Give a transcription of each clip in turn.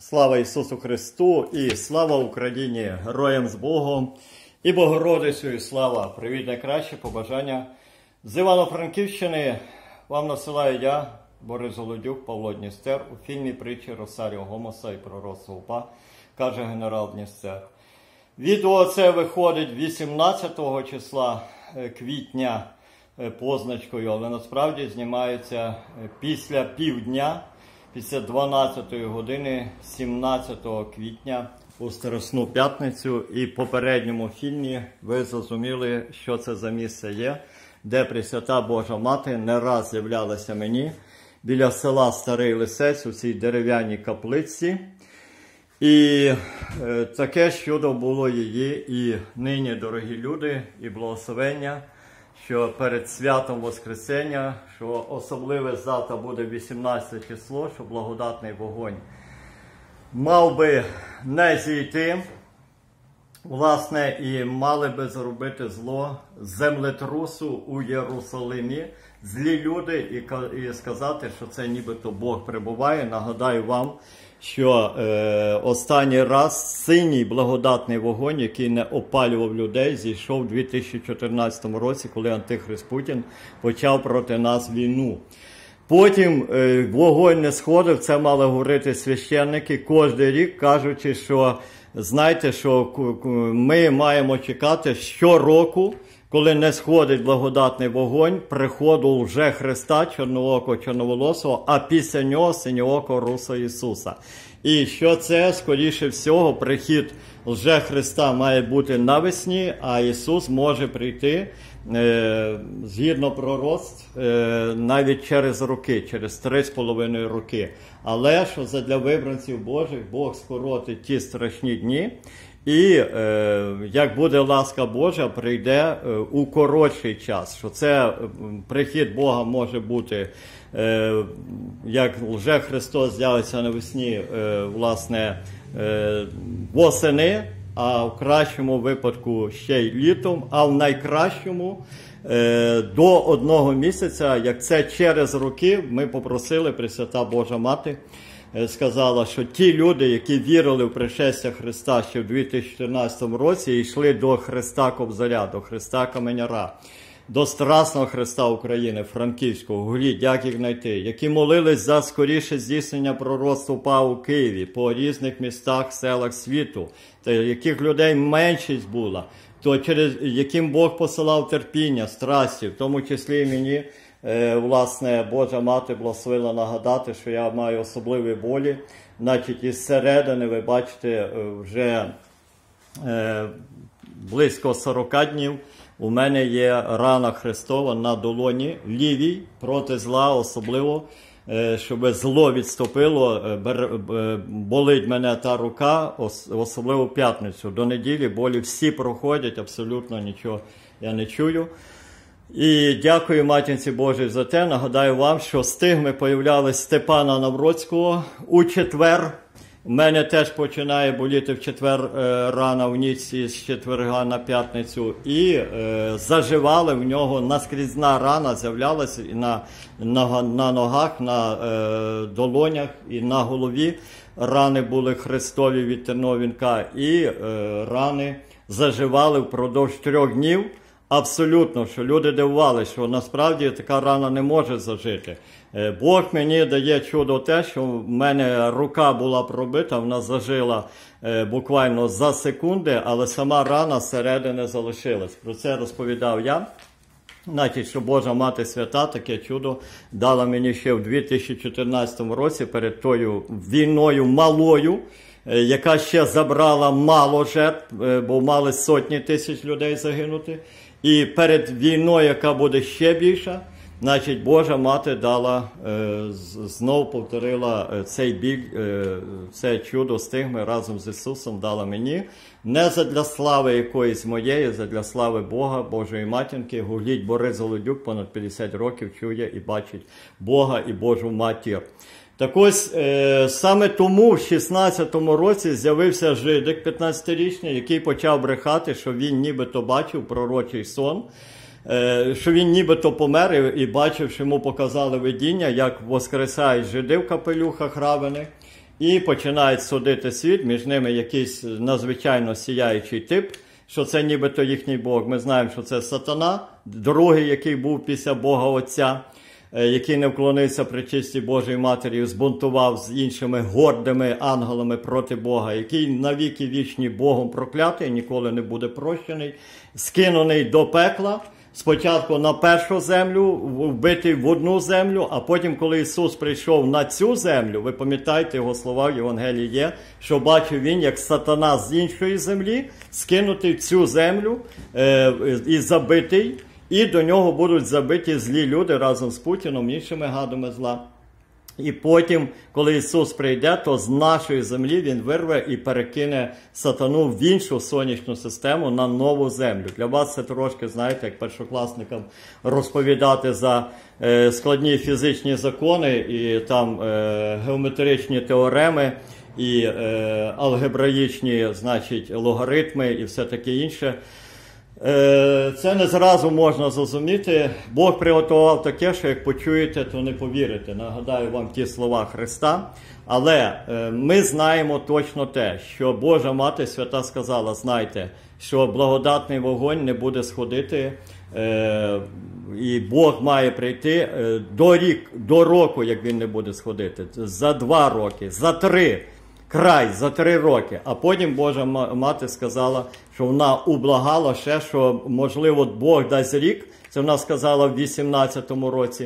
Слава Ісусу Христу і слава Україні, героям з Богом і Богородицю, і слава! Привіт, найкраще побажання з Івано-Франківщини вам насилаю я, Борис Голодюк, Павло Дністер, у фільмі притчі Росаріо Гомоса і пророцтво УПА, каже генерал Дністер. Відео це виходить 18 числа квітня позначкою, але насправді знімається після півдня, після 12 години 17 квітня у Страсну п'ятницю. І в попередньому фільмі ви зрозуміли, що це за місце є, де Пресвята Божа Мати не раз з'являлася мені біля села Старий Лисець у цій дерев'яній каплиці. І таке чудо було її і нині, дорогі люди, і благословення, що перед святом Воскресення, що особливе завтра буде 18 число, що благодатний вогонь мав би не зійти, власне, і мали би зробити зло землетрусу у Єрусалимі, злі люди, і сказати, що це нібито Бог перебуває. Нагадаю вам, що останній раз синій благодатний вогонь, який не опалював людей, зійшов у 2014 році, коли Антихрист Путін почав проти нас війну. Потім вогонь не сходив, це мали говорити священники кожен рік, кажучи, що знаєте, що ми маємо чекати щороку, коли не сходить благодатний вогонь, приходу лже-Христа, чорноокого, чорноволосого, а після нього синьоокого Руса Ісуса. І що це, скоріше всього, прихід лже-Христа має бути навесні, а Ісус може прийти, згідно пророцтв, навіть через роки, через 3,5 роки. Але що задля вибранців Божих Бог скоротить ті страшні дні, і, як буде ласка Божа, прийде у коротший час. Що це прихід Бога може бути, як лже-Христос з'явиться навесні, власне, восени, а в кращому випадку ще й літом, а в найкращому до 1 місяця, як це через роки, ми попросили, Пресвята Божа Мати сказала, що ті люди, які вірили в пришестя Христа ще в 2014 році і йшли до Христа Кобзаря, до Христа Каменяра, до Страсного Христа України, Франківського, гуліть, як їх знайти, які молились за скоріше здійснення пророцтва УПА у Києві, по різних містах, селах світу, яких людей меншість була, то через яким Бог посилав терпіння, страсті, в тому числі і мені, власне, Божа Мати благословила нагадати, що я маю особливі болі. Значить, із середини, ви бачите, вже близько 40 днів у мене є рана Христова на долоні лівій проти зла, особливо, щоб зло відступило, болить мене та рука, особливо в п'ятницю. До неділі болі всі проходять, абсолютно нічого я не чую. І дякую Матінці Божій за те. Нагадаю вам, що стигми появлялись Степана Навроцького у четвер. У мене теж починає боліти в четвер рана в ніч з четверга на п'ятницю. І заживали в нього, наскрізна рана з'являлася і на ногах, на долонях і на голові. Рани були хрестові від тернового вінка. І рани заживали впродовж 3 днів. Абсолютно, що люди дивувалися, що насправді така рана не може зажити. Бог мені дає чудо те, що в мене рука була пробита, вона зажила буквально за секунди, але сама рана зсередини залишилась. Про це розповідав я. Значить, що Божа Мати Свята таке чудо дала мені ще в 2014 році перед тою війною малою, яка ще забрала мало жертв, бо мали сотні тисяч людей загинути. І перед війною, яка буде ще більша, значить, Божа Мати дала, знов повторила цей біль, це чудо стигми разом з Ісусом дала мені. Не задля слави якоїсь моєї, задля слави Бога, Божої Матінки. Гугліть Борис Голодюк, понад 50 років чує і бачить Бога і Божу Матір. Так ось, саме тому в 16-му році з'явився жидик 15-річний, який почав брехати, що він нібито бачив пророчий сон, що він нібито помер і бачив, що йому показали видіння, як воскресають жиди в капелюхах равених, і починають судити світ, між ними якийсь надзвичайно сіяючий тип, що це нібито їхній Бог. Ми знаємо, що це сатана, другий, який був після Бога Отця, який не вклонився пречистій Божій Матері і збунтував з іншими гордими ангелами проти Бога, який навіки вічні Богом проклятий, ніколи не буде прощений, скинений до пекла, спочатку на першу землю, вбитий в одну землю, а потім, коли Ісус прийшов на цю землю, ви пам'ятаєте, його слова в Євангелії є, що бачив він, як сатана з іншої землі, скинутий в цю землю і забитий, і до нього будуть забиті злі люди разом з Путіном, іншими гадами зла. І потім, коли Ісус прийде, то з нашої землі Він вирве і перекине сатану в іншу сонячну систему на нову землю. Для вас це трошки, знаєте, як першокласникам розповідати за складні фізичні закони і там геометричні теореми, і алгебраїчні, значить, логаритми і все таке інше. Це не зразу можна зрозуміти. Бог приготував таке, що як почуєте, то не повірите. Нагадаю вам ті слова Христа. Але ми знаємо точно те, що Божа Мати Свята сказала, знайте, що благодатний вогонь не буде сходити, і Бог має прийти до року, як він не буде сходити, за 2 роки, за 3 край, за 3 роки. А потім Божа Мати сказала, що вона ублагала ще, що, можливо, Бог дасть рік, це вона сказала в 18-му році,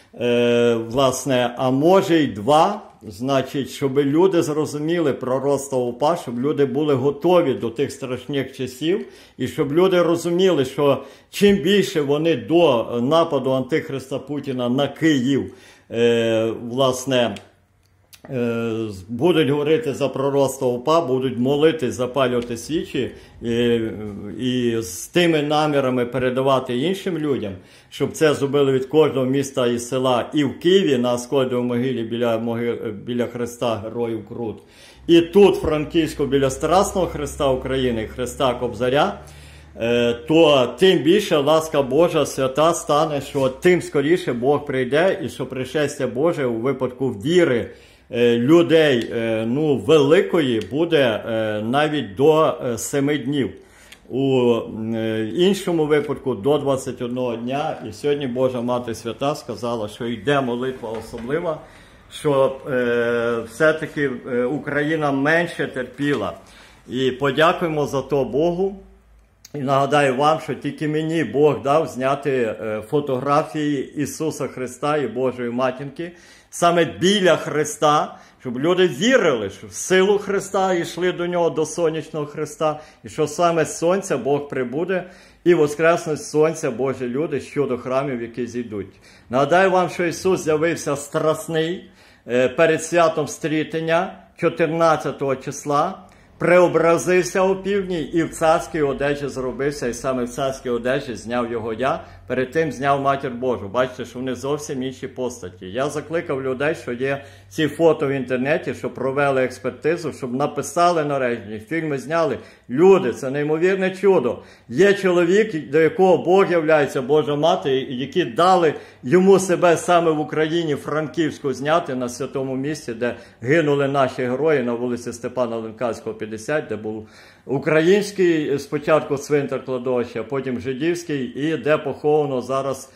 власне, а може й 2, значить, щоб люди зрозуміли пророцтво УПА, щоб люди були готові до тих страшних часів, і щоб люди розуміли, що чим більше вони до нападу Антихриста Путіна на Київ, власне, будуть говорити за пророцтво УПА, будуть молитись, запалювати свічі і з тими намірами передавати іншим людям, щоб це зробили від кожного міста і села, і в Києві на Аскольдовій могилі біля Хреста Героїв Крут, і тут, в Франківську, біля Страсного Хреста України, Хреста Кобзаря, то тим більше ласка Божа свята стане, що тим скоріше Бог прийде, і що пришестя Боже у випадку віри людей великої буде навіть до 7 днів. У іншому випадку до 21 дня. І сьогодні Божа Мати Свята сказала, що йде молитва особлива, що все-таки Україна менше терпіла. І подякуємо за то Богу. І нагадаю вам, що тільки мені Бог дав зняти фотографії Ісуса Христа і Божої Матінки саме біля Христа, щоб люди вірили, що в силу Христа йшли до Нього, до сонячного Христа, і що саме з сонця Бог прибуде і воскреснуть з сонця Божі люди щодо храмів, які зійдуть. Нагадаю вам, що Ісус з'явився страсний перед святом Стрітення 14 числа, преобразився у півдні і в царській одежі зробився, і саме в царській одежі зняв його я, перед тим зняв Матір Божу. Бачите, що вони зовсім інші постаті. Я закликав людей, що є ці фото в інтернеті, щоб провели експертизу, щоб написали нарешті, фільми зняли. Люди, це неймовірне чудо. Є чоловік, до якого Бог являється, Божа Мати, які дали йому себе саме в Україні, Франківську, зняти на святому місці, де гинули наші герої на вулиці Степана Ленкавського, 50, де був український спочатку цвинтар кладовища, а потім жидівський, і де поховано зараз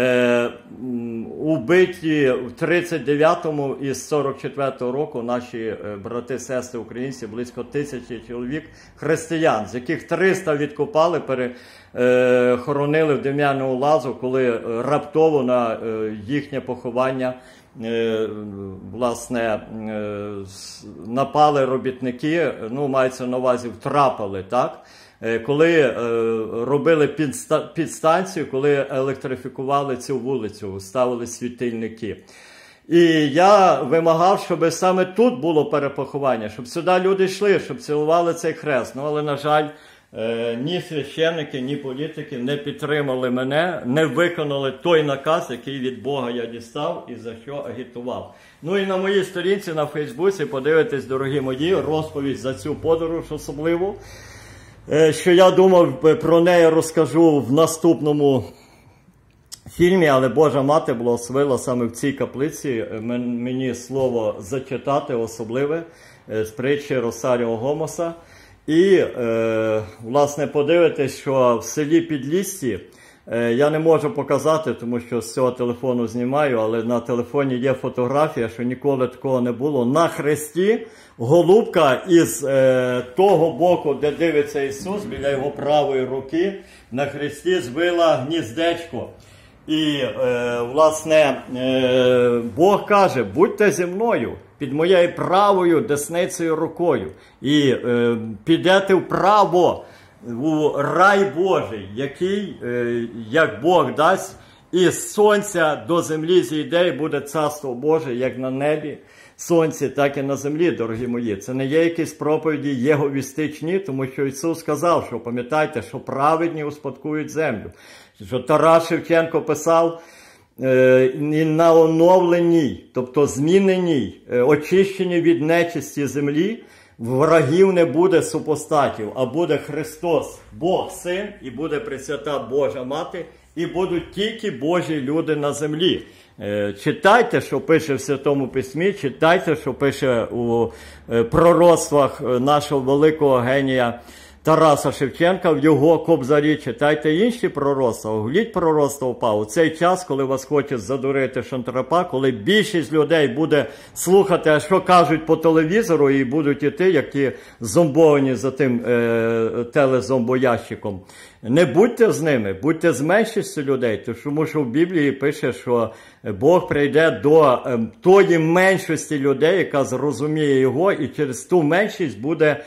убиті в 39-му і з 44-го року наші брати-сестри українці, близько 1000 чоловік християн, з яких 300 відкопали, перехоронили в Дем'яному лазу, коли раптово на їхнє поховання власне, напали робітники, мається на увазі, втрапили, так? Коли робили підстанцію, коли електрифікували цю вулицю, ставили світильники. І я вимагав, щоб саме тут було перепоховання, щоб сюди люди йшли, щоб цілували цей хрест. Але, на жаль, ні священники, ні політики не підтримали мене, не виконали той наказ, який від Бога я дістав і за що агітував. І на моїй сторінці на Фейсбуці подивитесь, дорогі мої, розповідь за цю подорож особливу, що я думав, про неї розкажу в наступному фільмі, але Божа Мати благословила саме в цій каплиці мені слово зачитати особливе з притчі Росаріо Гомоса. І, власне, подивитись, що в селі Підлісті, я не можу показати, тому що з цього телефону знімаю, але на телефоні є фотографія, що ніколи такого не було. На хресті голубка із того боку, де дивиться Ісус, біля його правої руки, на хресті звила гніздечко. І, власне, Бог каже, будьте зі мною під моєю правою десницею рукою і підете вправо у рай Божий, який, як Бог дасть, із сонця до землі зійде і буде царство Боже, як на небі, сонці, так і на землі, дорогі мої. Це не є якісь проповіді єговістичні, тому що Ісус сказав, що пам'ятайте, що праведні успадкують землю. Що Тарас Шевченко писав, і на оновленій, тобто зміненій, очищеній від нечисті землі, врагів не буде супостатів, а буде Христос, Бог Син, і буде Пресвята Божа Мати, і будуть тільки Божі люди на землі. Читайте, що пише в Святому Письмі, читайте, що пише у пророцтвах нашого великого генія Тараса Шевченка, в його кобзарі, читайте інші пророцтва, оглядіть пророцтво упав. У цей час, коли вас хочуть задурити шантарапа, коли більшість людей буде слухати, а що кажуть по телевізору, і будуть іти, як ті зомбовані за тим телезомбоящиком. Не будьте з ними, будьте з меншістю людей, тому що в Біблії пише, що Бог прийде до тої меншості людей, яка зрозуміє його, і через ту меншість буде,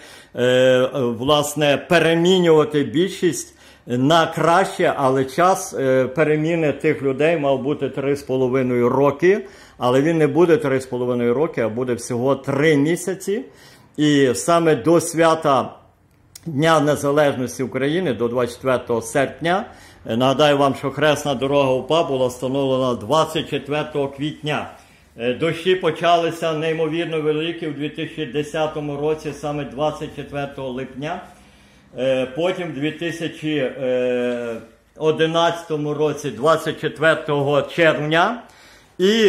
власне, перемінювати більшість на краще, але час переміни тих людей мав бути 3,5 роки, але він не буде 3,5 роки, а буде всього 3 місяці. І саме до свята Дня Незалежності України, до 24 серпня, нагадаю вам, що хресна дорога УПА була встановлена 24 квітня. Дощі почалися неймовірно великі в 2010 році, саме 24 липня. Потім в 2011 році 24 червня. І,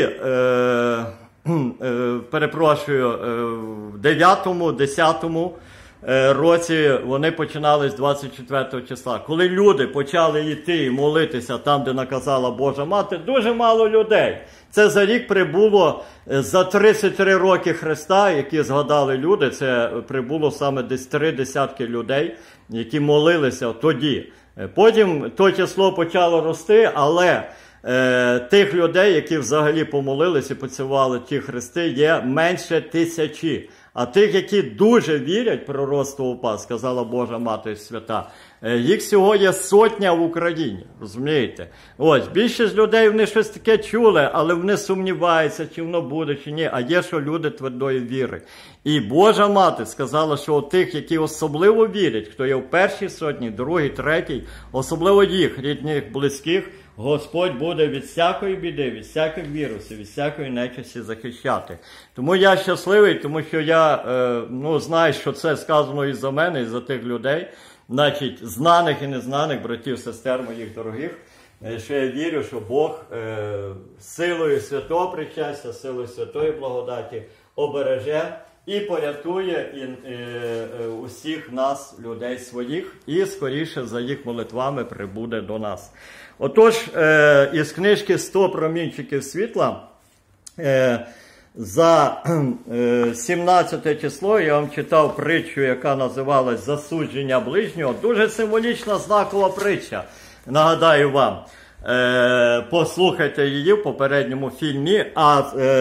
перепрошую, в 9-му, 10-му році вони починали з 24 числа. Коли люди почали йти і молитися там, де наказала Божа Мати, дуже мало людей. Це за рік прибуло, за 33 роки Христа, які згадали люди, це прибуло саме десь 3 десятки людей, які молилися тоді. Потім то число почало рости, але тих людей, які взагалі помолилися і поцілували ті хрести, є менше 1000. А тих, які дуже вірять пророцтву УПА, сказала Божа Мати Свята, їх всього є 100 в Україні, розумієте? Ось, більшість людей, вони щось таке чули, але вони сумніваються, чи воно буде, чи ні. А є, що люди твердої віри. І Божа Мати сказала, що у тих, які особливо вірять, хто є в першій сотні, другій, третій, особливо їх, рідних, близьких, Господь буде від всякої біди, від всяких вірусів, від всякої нечисті захищати. Тому я щасливий, тому що я знаю, що це сказано і за мене, і за тих людей, значить, знаних і незнаних, братів, сестер моїх дорогих, що я вірю, що Бог силою святого причастя, силою святої благодаті обереже і порятує усіх нас, людей своїх, і скоріше за їх молитвами прибуде до нас. Отож, із книжки «100 промінчиків світла» за 17 число я вам читав притчу, яка називалась «Засудження ближнього». Дуже символічна, знакова притча, нагадаю вам. Послухайте її в попередньому фільмі, а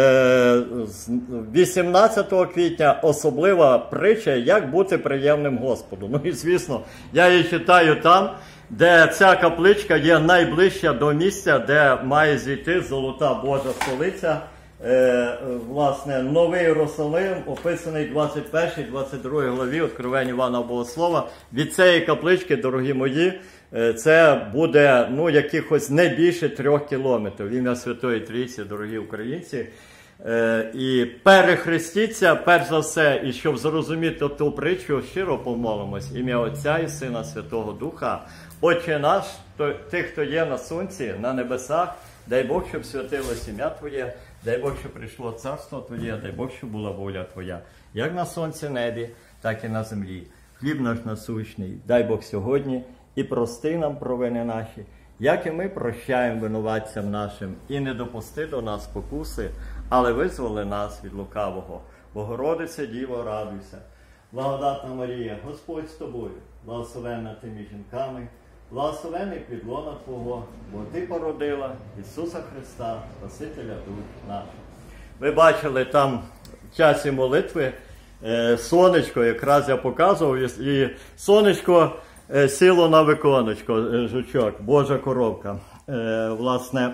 18 квітня особлива притча «Як бути приємним Господу». Ну і звісно, я її читаю там, де ця капличка є найближча до місця, де має зійти золота Божа столиця, власне, Новий Єрусалим, описаний 21-22 главі Откровення Івана Богослова. Від цієї каплички, дорогі мої, це буде, якихось не більше 3 кілометрів. В ім'я Святої Трійці, дорогі українці. І перехрестіться, перш за все, і щоб зрозуміти ту притчу, щиро помолимось. Ім'я Отця і Сина Святого Духа. Отче наш, тих, хто є на сонці, на небесах, дай Бог, щоб святилось ім'я Твоє, дай Бог, щоб прийшло царство Твоє, дай Бог, щоб була воля Твоя, як на сонці небі, так і на землі. Хліб наш насущний, дай Бог сьогодні, і прости нам провини наші, як і ми прощаємо винуватцям нашим, і не допусти до нас спокуси, але визволи нас від лукавого. Богородице, Діво, радуйся. Благодатна Марія, Господь з тобою, благословенна ти між жінками, благословений плід лона Твого, бо Ти породила Ісуса Христа, Спасителя душ наших. Ви бачили там в часі молитви сонечко, якраз я показував, і сонечко сіло на виконечко, жучок, Божа коровка. Власне,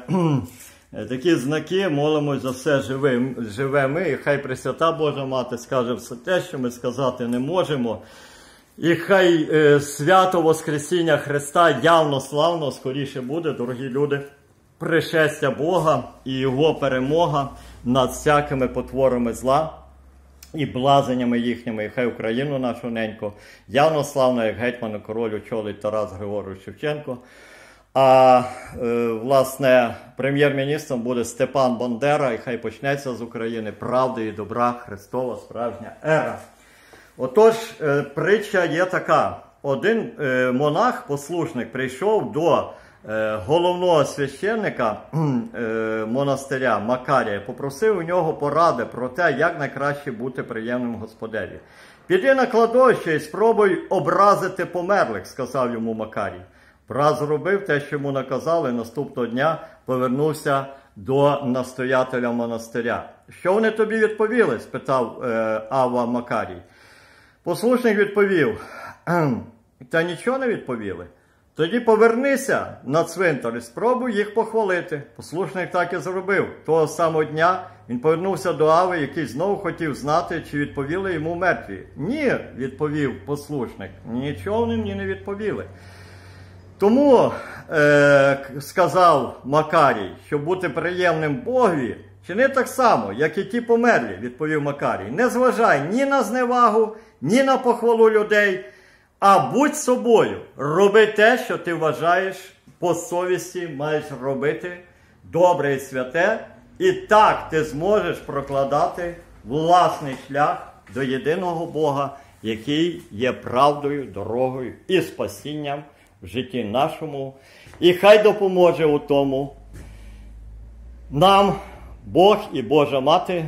такі знаки, молимось за все живе ми, і хай Пресвята Божа Мати скаже все те, що ми сказати не можемо. І хай свято Воскресіння Христа явно, славно, скоріше буде, дорогі люди, пришестя Бога і Його перемога над всякими потворами зла і блазеннями їхніми. І хай Україну нашу неньку явно, славно, як гетьману королю очолить Тарас Григорович Шевченко. А, власне, прем'єр-міністром буде Степан Бандера, і хай почнеться з України правди і добра, Христова справжня ера. Отож, притча є така. Один монах-послушник прийшов до головного священника монастиря Макарія, попросив у нього поради про те, як найкраще бути приємним Господеві. «Піди на кладовище і спробуй образити померлих», – сказав йому Макарій. Брат зробив те, що йому наказали, наступного дня повернувся до настоятеля монастиря. «Що вони тобі відповіли?» – спитав Авва Макарій. Послушник відповів: «Та нічого не відповіли. Тоді повернися на цвинтар і спробуй їх похвалити». Послушник так і зробив. Того самого дня він повернувся до Ави, який знову хотів знати, чи відповіли йому мертві. «Ні», – відповів послушник, – «нічого вони мені не відповіли». Тому, сказав Макарій, щоб бути приємним Богові, чини так само, як і ті померлі, відповів Макарій. Не зважай ні на зневагу, ні на похвалу людей, а будь собою. Роби те, що ти вважаєш по совісті маєш робити, добре і святе, і так ти зможеш прокладати власний шлях до єдиного Бога, який є правдою, дорогою і спасінням в житті нашому. І хай допоможе у тому нам Бог і Божа Мати,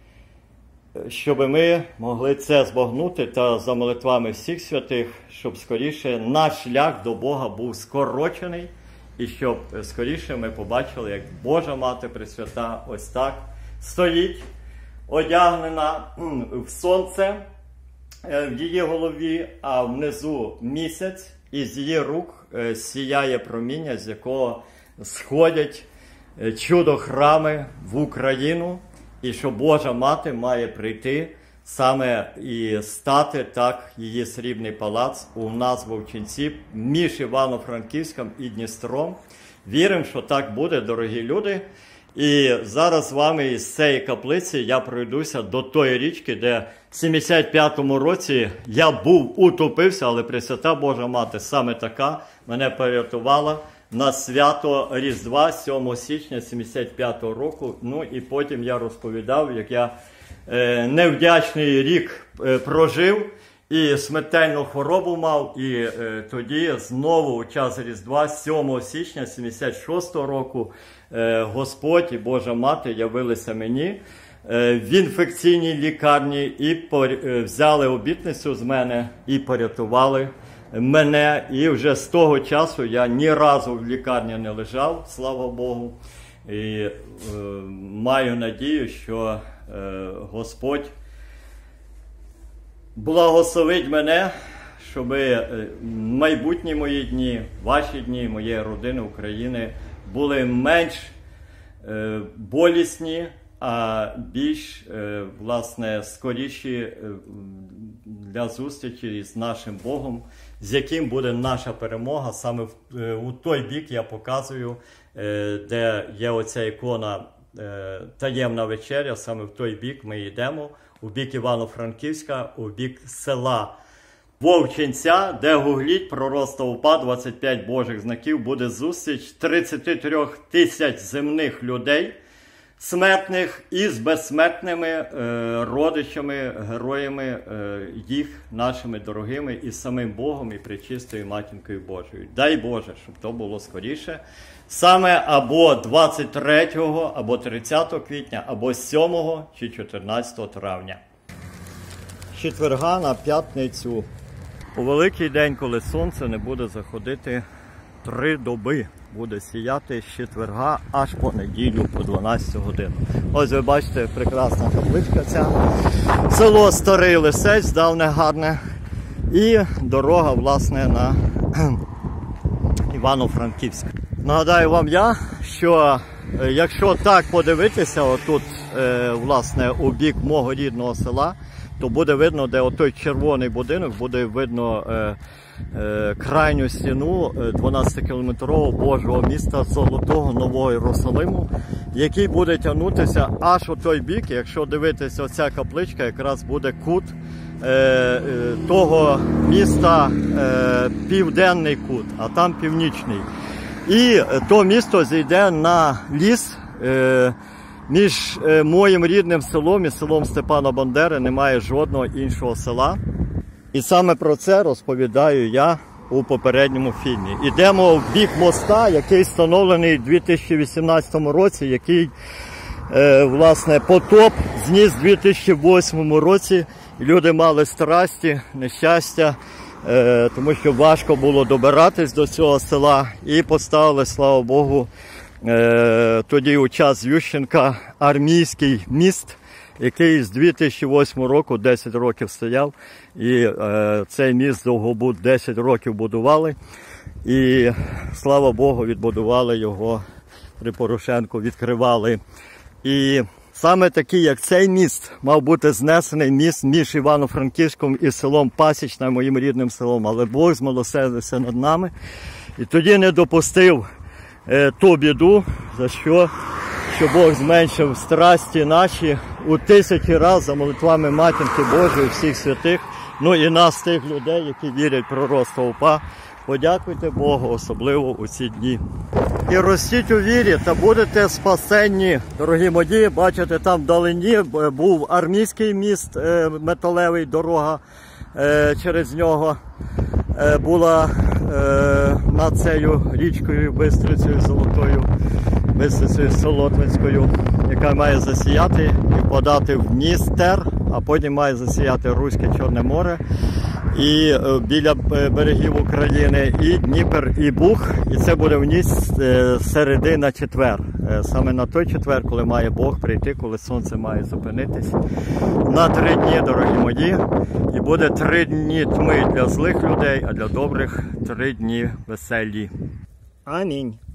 щоб ми могли це збагнути та за молитвами всіх святих, щоб скоріше наш шлях до Бога був скорочений, і щоб скоріше ми побачили, як Божа Мати Пресвята ось так стоїть, одягнена в сонце в її голові, а внизу місяць, і з її рук сіяє проміння, з якого сходять чудо-храми в Україну, і що Божа Мати має прийти саме і стати так її срібний палац у нас в Овчинці між Івано-Франківськом і Дністром. Віримо, що так буде, дорогі люди. І зараз з вами із цієї каплиці я пройдуся до тої річки, де в 75-му році я був, утопився, але Пресвята Божа Мати саме така мене порятувала на свято Різдва 7 січня 75-го року. Ну і потім я розповідав, як я невдячний рік прожив і смертельну хворобу мав. І тоді знову у час Різдва 7 січня 76-го року Господь і Божа Мати явилися мені в інфекційній лікарні і взяли обітницю з мене і порятували мене. І вже з того часу я ні разу в лікарні не лежав, слава Богу. І маю надію, що Господь благословить мене, щоб майбутні мої дні, ваші дні, моєї родини, України були менш болісні, а більш, власне, скоріші для зустрічі з нашим Богом, з яким буде наша перемога. Саме у той бік я показую, де є оця ікона «Таємна вечеря», саме в той бік ми йдемо, у бік Івано-Франківська, у бік села Вовчинця, де гугліть пророцтва УПА, 25 Божих знаків, буде зустріч 33 тисяч земних людей, смертних, із безсмертними родичами, героями їх, нашими дорогими, і самим Богом, і Пречистою Матінкою Божою. Дай Боже, щоб то було скоріше. Саме або 23, або 30 квітня, або 7 чи 14 травня. З четверга на п'ятницю. У великий день, коли сонце не буде заходити 3 доби, буде сіяти з четверга аж по неділю, по 12 годину. Ось ви бачите, прекрасна табличка ця. Село Старий Лисець, давне гарне. І дорога, власне, на Івано-Франківськ. Нагадаю вам я, що якщо так подивитися, отут, власне, у бік мого рідного села, то буде видно, де отой червоний будинок, буде видно крайню стіну 12-кілометрового Божого міста Золотого Нового Єрусалиму, який буде тягнутися аж у той бік. Якщо дивитися, оця капличка якраз буде кут того міста, південний кут, а там північний. І то місто зійде на ліс. Між моїм рідним селом і селом Степана Бандери немає жодного іншого села. І саме про це розповідаю я у попередньому фільмі. Ідемо в бік моста, який встановлений у 2018 році, який, власне, потоп зніс у 2008 році. Люди мали страсті, нещастя, тому що важко було добиратись до цього села. І поставили, слава Богу, тоді у час Ющенка армійський міст, який з 2008 року 10 років стояв. І цей міст Довгобуд 10 років будували. І, слава Богу, відбудували його при Порошенку, відкривали. І саме такий, як цей міст, мав бути знесений міст між Івано-Франківськом і селом Пасічне, моїм рідним селом. Але Бог змилосердився над нами і тоді не допустив ту біду, за що Бог зменшив страсті наші у 1000 разів за молитвами Матінки Божої, всіх святих, ну і нас, тих людей, які вірять в пророцтво УПА. Подякуйте Богу, особливо у ці дні. І ростіть у вірі та будете спасенні, дорогі мої. Бачите, там вдалині був армійський міст, металевий, дорога через нього була над цією річкою Бистрицею Золотою, Бистрицею Солотвинською, яка має засіяти і подати в Дністер, а потім має засіяти Руське Чорне море і біля берегів України, і Дніпр, і Буг, і це буде вниз середи на четвер. Саме на той четвер, коли має Бог прийти, коли сонце має зупинитись. На 3 дні, дорогі мої, і буде 3 дні тьми для злих людей, а для добрих 3 дні веселі. Амінь.